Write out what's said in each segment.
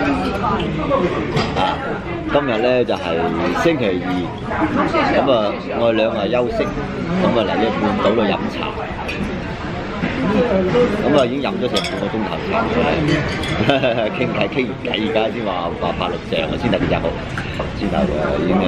今日咧就係星期2，咁啊我哋兩個休息，咁啊嚟呢半島度飲茶，咁啊已經飲咗成半個鐘頭茶咗啦，傾完偈而家先話拍錄像啊，先突然間好，先頭已經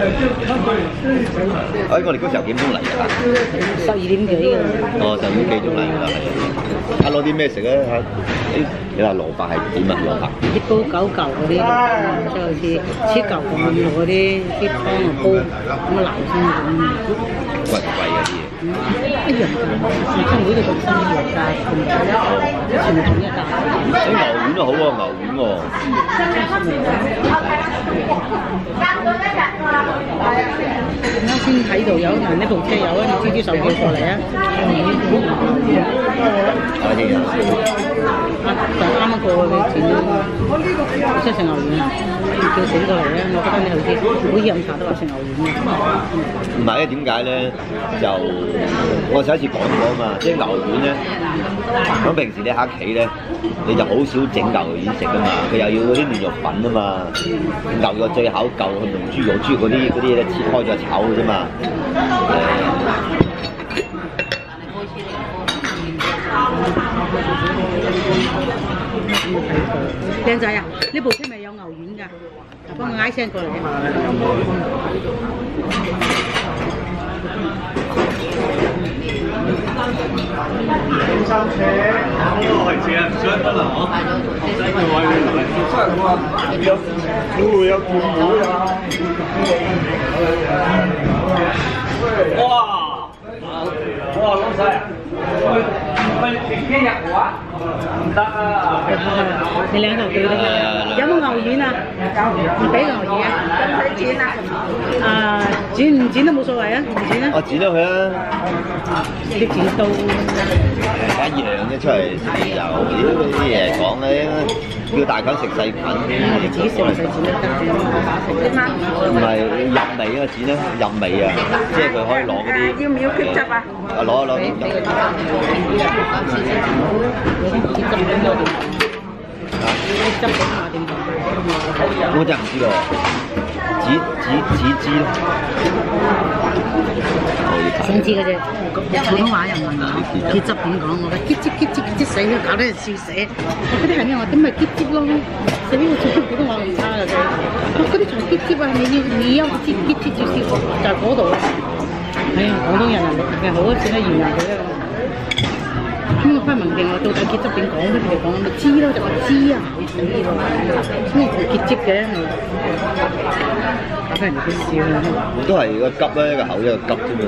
我哋嗰時候幾點鐘嚟㗎 ？12點幾㗎。 哦，12點幾鐘嚟㗎啦，係。攞啲咩食咧？你話蘿蔔係點啊？蘿蔔啲煲9嚿嗰啲，即係好似切嚿咁嗰啲湯啊煲咁啊流先咁。 貴啊啲嘢。 一樣㗎，唔知每度咁新一樣價，全部同一價。 啲牛丸都好喎，牛丸喎。 啱先喺度有人呢部車有啊，你支手機過嚟啊！ 係嘅。 就啱啱過嘅錢咯，即係食牛丸啊！叫醒過嚟咧，我覺得你好啲，好似飲茶都話食牛丸嘅。 唔係啊？點解咧？就我上一次講過啊嘛，即係牛丸咧。咁平時你喺屋企咧，你就好少整牛丸食噶嘛，佢又要嗰啲嫩肉粉啊嘛，牛肉最考究，佢用豬肉嗰啲咧切開咗炒嘅啫嘛。 靚仔啊！呢部車咪有牛丸㗎，幫我嗌聲過嚟啊！ 三車，呢個位置啊，唔想得啦，嗬？呢個位置真係喎，有見會啊！哇！哇，老細啊！喂，前幾日話唔得啊！ 你兩頭叫得㗎，有冇牛丸啊？唔俾牛丸啊？唔使剪啊？剪唔剪都冇所謂啊，唔剪啊？ 我剪咗佢啦。 啲剪刀一樣啫，出嚟食油啲嘢講咧，叫大狗食細菌。 自己食咪細剪得㗎？ 唔係入味啊，剪咧入味啊，即係佢可以攞嗰啲。 要唔要茄汁啊？ 攞一攞。我真係唔知喎，指咯。 想知嘅啫，普通話又問我茄汁點講，我嘅茄汁死咗，搞得人笑死。我嗰啲係咩？我點咪茄汁咯？死我做普通話咁差嘅啫。我嗰啲仲茄汁啊，係咪你有茄汁就笑，就係嗰度啦。哎呀，廣東人能力係好，算得原諒佢啦。咁我翻問定我到底茄汁點講咧？佢哋講咪知咯，就話知啊，死咯。咩叫茄汁嘅？搞翻人哋都笑啦。 都係個急咧，一個口一個急啫嘛。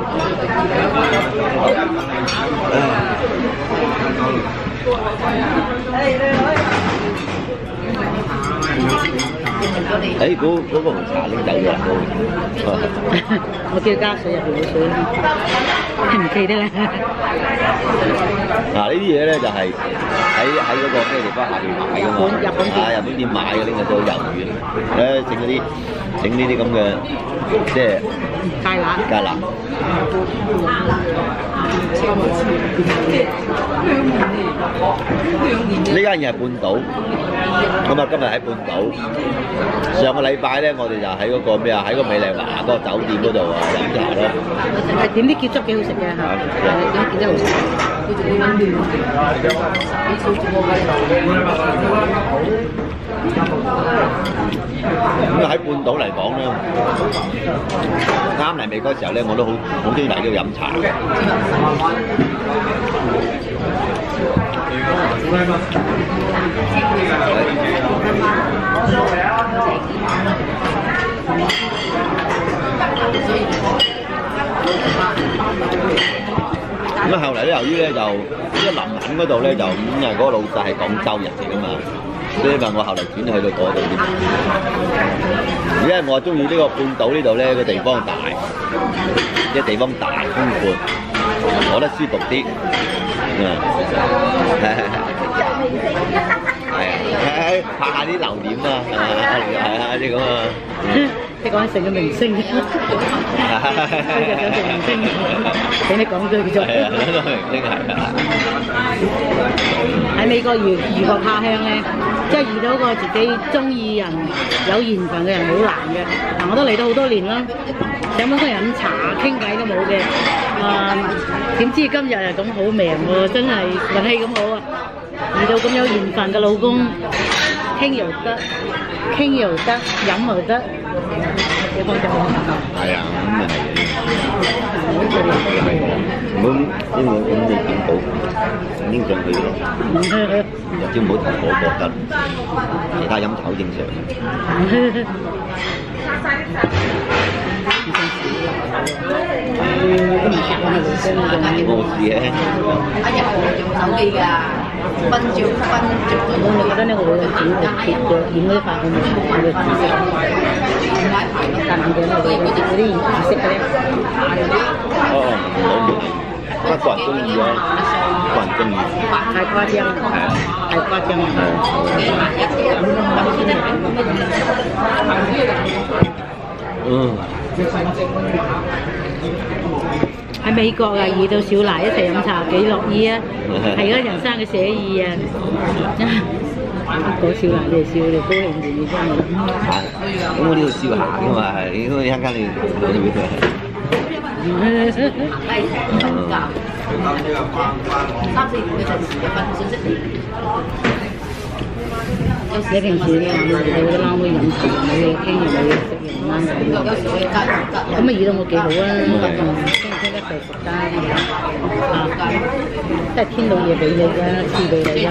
嗰個紅茶拎走咗啦， 我叫加水入邊冇水，唔記得啦。 嗱呢啲嘢咧就係喺嗰個咩地方下邊買㗎嘛，日本店買嘅，拎去到油丸，整呢啲咁嘅即係芥辣。呢間嘢係半島，咁啊今日喺半島。上個禮拜咧，我哋就喺嗰個咩啊，喺個美麗華嗰個酒店嗰度啊飲茶咯。 係點啲茄汁幾好食嘅嚇，點茄汁好食。 咁喺半島嚟講咧，啱嚟美國嗰時候咧，我都好中意嚟呢度飲茶嘅。咁後嚟咧，由於咧就林肯嗰度咧就因為嗰個老細係廣州人嚟㗎嘛，所以問我後嚟轉去到嗰度添。因為我中意呢個半島呢度咧個地方大，即係地方大寬闊，我覺得舒服啲。係拍下啲留念啊，係啊啲咁啊。 你講成個明星，你想做明星，俾你講咗叫做。 係啊，想做明星係啊。 喺美國如果怕香咧，即係遇到個自己中意人、有緣分嘅人好難嘅。嗱，我都嚟到好多年啦，想揾個人飲茶傾偈都冇嘅。點知今日又咁好命喎，真係運氣咁好啊！遇到咁有緣分嘅老公，傾又得，傾又得，飲又得，幾開心啊！ 係啊，咁咪係嘅。咁你點補？拎上去咯。有朝唔好同我覺得，其他飲酒正常。冇事嘅。 我覺得呢個會剪個貼嘅，染嗰啲髮我冇紫色，但係嘅嗰啲紫色嘅咧。 哦，我個人中意咯，個人中意。 太誇張啦！係啊，太誇張啦！喺美國啊，遇到小賴一齊飲茶幾樂意啊！係嗰人生嘅寫意啊！講小賴你笑你高興住你真係。 咁我呢度笑下㗎嘛，係因為一陣間你攞到佢。你平時你話你哋嗰啲撈妹飲茶冇嘢傾又冇嘢食又唔啱咁啊遇到我幾好啊！傾唔傾得就食得即係傾到嘢俾你㗎，知道你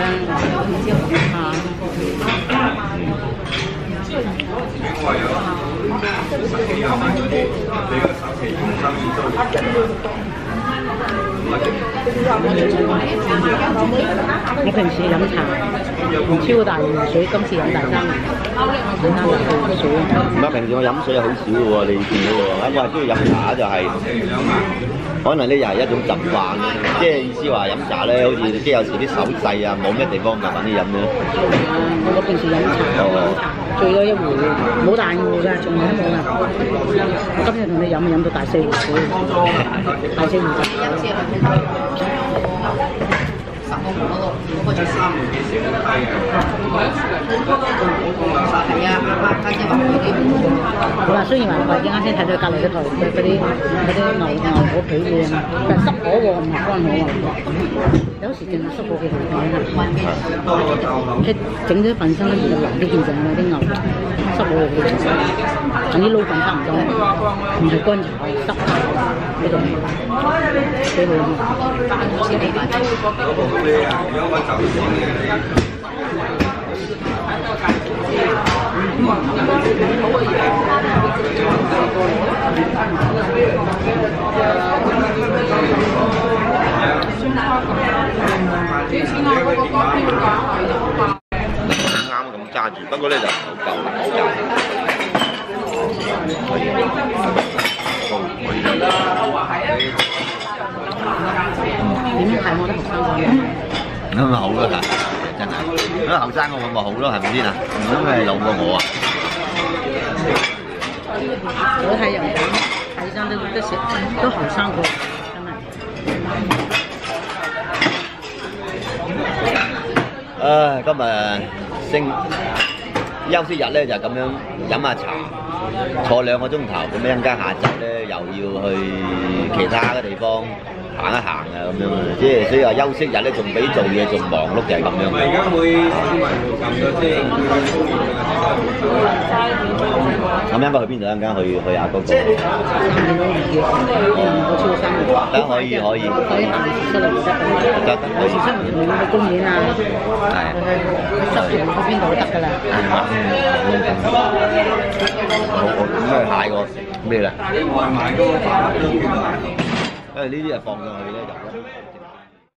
我平時飲茶唔超大壺水，今次飲大3壺水。 唔係平時我飲水係好少嘅喎，你見到喎。我係中意飲茶就係、可能呢又係一種習慣，即係意思話飲茶咧，好似即係有時啲手勢啊，冇咩地方就揾啲飲嘅。 我平時飲茶，醉咗一壺，冇大壺㗎，從來都冇㗎。我今日同你飲到大4壺水，大4壺。好啦，雖然話我已經啱先睇到隔離嗰台嗰啲牛河皮嘅，但係濕河喎，唔係乾河喎。有時淨係濕河幾好睇啊！即係整咗份生意就難啲見淨啦，啲牛濕河好好食，同啲撈飯差唔多，唔係乾炒濕呢種幾好啱咁揸住，不過咧就唔好夠。 點係我啲學生講咁咪好咯，真係。咁後生我咪好咯，係咪先啊？咁咪老過我啊！ 我睇人睇生都食都後生過，真係。 今日休息日咧就咁樣飲下茶，坐2個鐘頭，咁一陣間下晝咧又要去其他嘅地方行一行啊咁樣啊，即係所以話休息日咧仲比做嘢仲忙碌就係咁樣。而家會咁應該去邊度？一陣間去下嗰個。得可以。可以行出嚟得。有時出門去公園啊，去濕田去邊度都得㗎啦。我咁去蟹個咩咧？因為呢啲係放上去咧就。